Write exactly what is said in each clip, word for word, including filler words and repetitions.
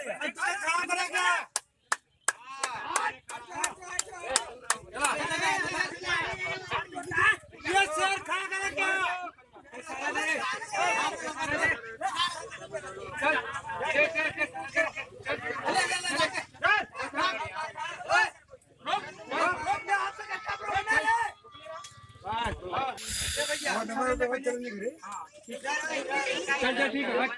चल चल ठीक है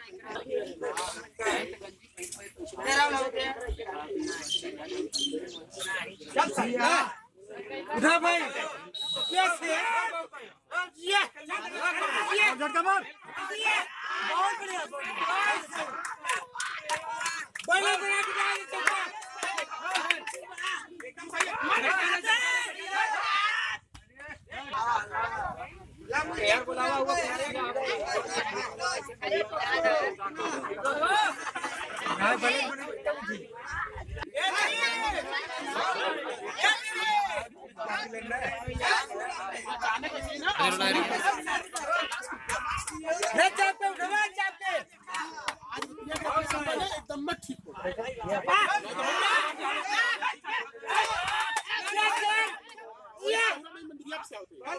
उठा भाई यस ये झटका मार बहुत बढ़िया बड़ा बड़ा एकदम सही यार बुलावा हुआ हां बड़े बड़े ये चापते उठवा चापते एकदम मत ठीक हो ये मंदिर से होते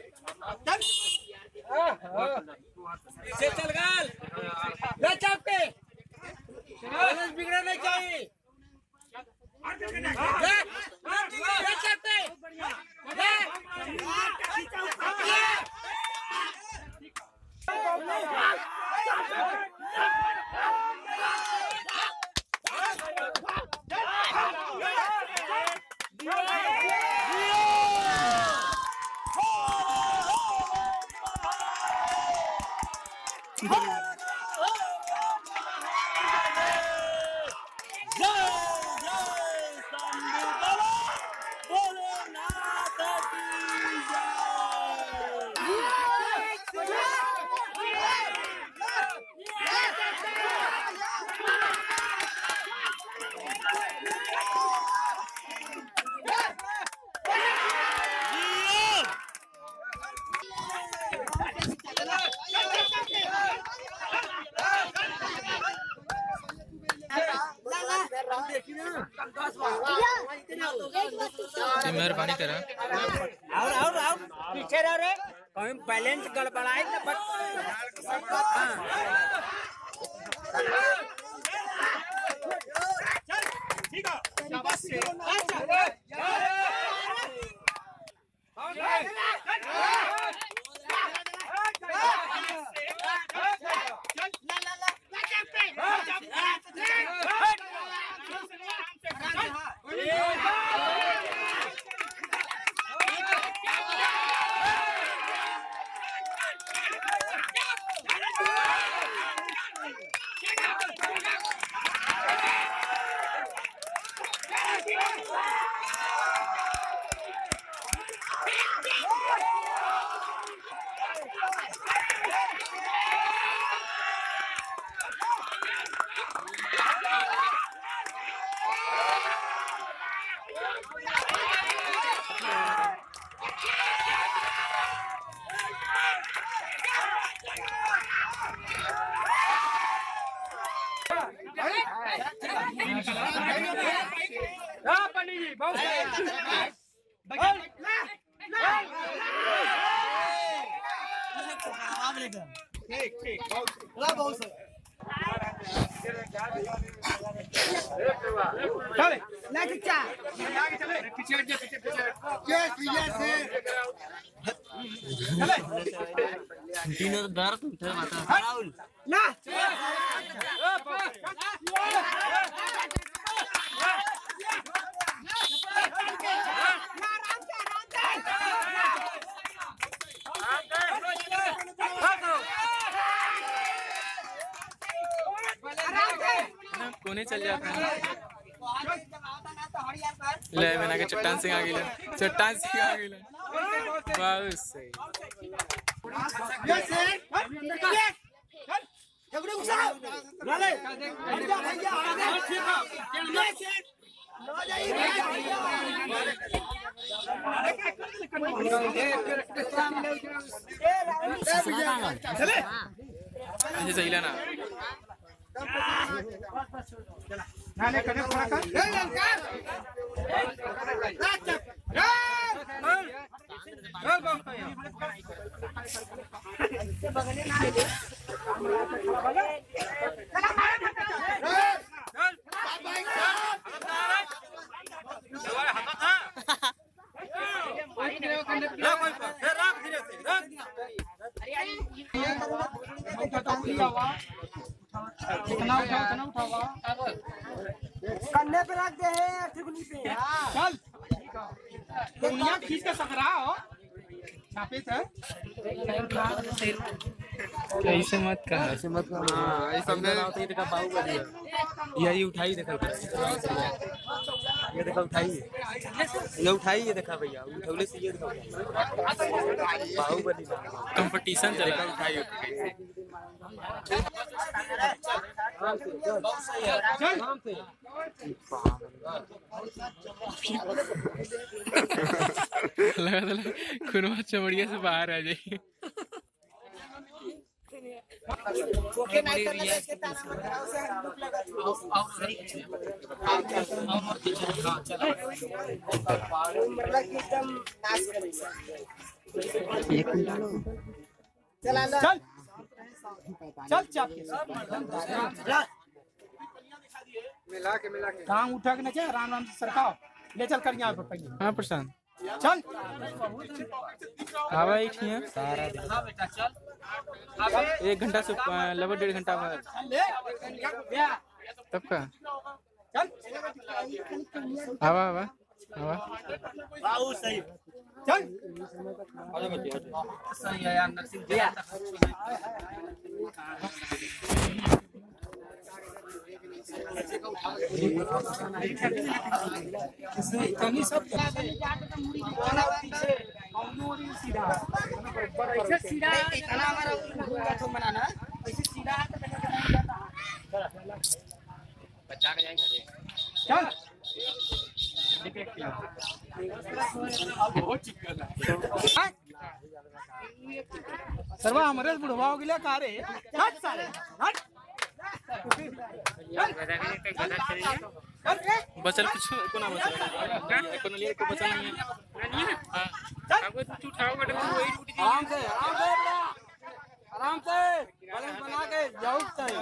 चल चल गाल ले चापते बैलेंस बिगड़ना नहीं चाहिए ले चापते मेहरबानी करा और और और पीछे रह रे कहीं बैलेंस गड़बड़ाए ना बट ठीक है शाबाश से हाँ पंडित जी बहुत ठीक ठीक बहुत बहुत चले लेके चा आगे चले पीछे हट जा पीछे पीछे यस यस चले तीनों तो डर तुम माता राहुल ना कोने चल जाता है ले मैंने के चट्टान सिंह आ गई चट्टान सिंह आ गई बहुत सही ऐसे सही लेना ना ले कने खड़ा कर ले ललकार रात चल चल बम पे इससे बगले ना ले चला मार चल चल भाई चल हाथ था मारी नहीं कोई रख धीरे से रख कितना उठा कितना उठावा कन्ने पे रख दे है ठिकुनी पे चल दुनिया खींच के सकरा हो छापे से ऐसे मत कर ऐसे मत कर। हां ये सब में तो ये देखा बाहु बढ़िया यही उठाई देखा ये देखा उठाई ये उठाई ये देखा भैया उठौले से ये देखा बाहु बढ़िया कंपटीशन चला उठाई चल लगा था खुनवा चमड़िया से बाहर आ जाए ओके नहीं करना इसके ताना मत कराओ से लुक लगा मतलब कि एकदम नाच करे एक चल चल चल चाप के मिला के मिला के टांग उठा के ना आराम आराम से सरकाओ ले चल कर यहां पर पहले। हाँ प्रशांत चल हवा ही ठीक है सारा दिन बेटा चल एक घंटा से लगभग डेढ़ घंटा में तब का चल हवा हवा हवा बाबू सही चल सही है यार नरसिंह भैया कनी सब सीधा ऐसे सीधा इतना हमारा तो बनाना ऐसे सीधा बच्चा के जाएंगे चल बहुत चिकन है सर्वा हमारे बुढ़वा हो गया का रे हट सारे हट बचल कुछ को ना बचल को ना लिए को बचल नहीं है नहीं है हां अब तू उठाओ बट वही टूट गई आराम से आराम से आराम से बैलेंस बना के जाओ सही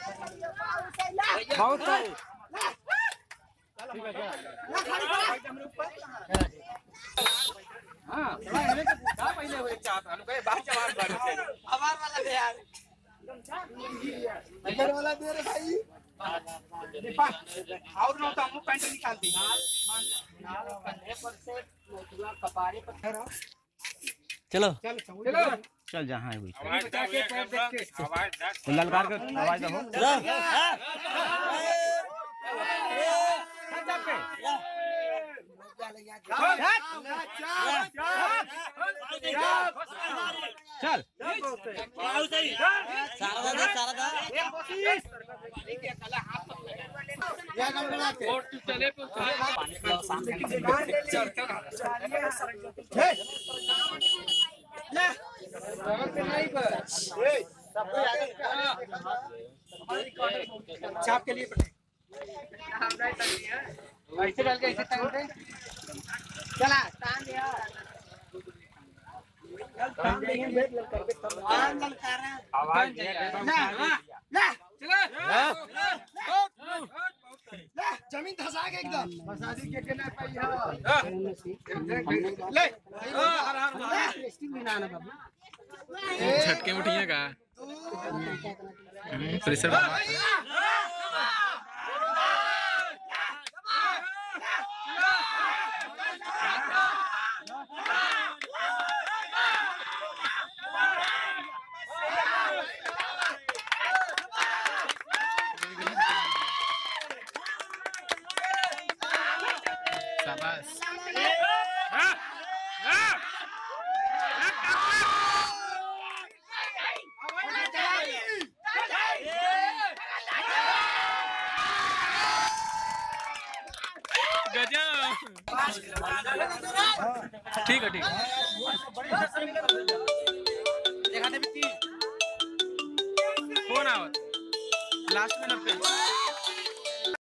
बहुत सही ठीक है हां का पहले हो एक चाहता हूं कहे बाहर जवान बारे से हमार वाला दे यार इधर वाला दे रे भाई दीपा और ना तो हम पैंट निकाल दी नाल कंधे पर से मोटुआ कपारे पर ठहरो चलो चल चलो चल जहां है वही आवाज बचा के पैर देख के आवाज ललकार कर आवाज दो चल सारा सारा चले छाप के लिए ऐसे डाल के ऐसे टांग दे चला टांग दिया टांग देंगे बैठ ललकार के आराम ललकार आवाज ना ना चलो ले जमीन धसा के एकदम मसाजी के केना पाई हो ले हर हर टेस्टिंग भी ना ना बाबू झटके में उठिए का प्रेशर शाबाश ठीक है ठीक है फोन आवत लास्ट में नब्बे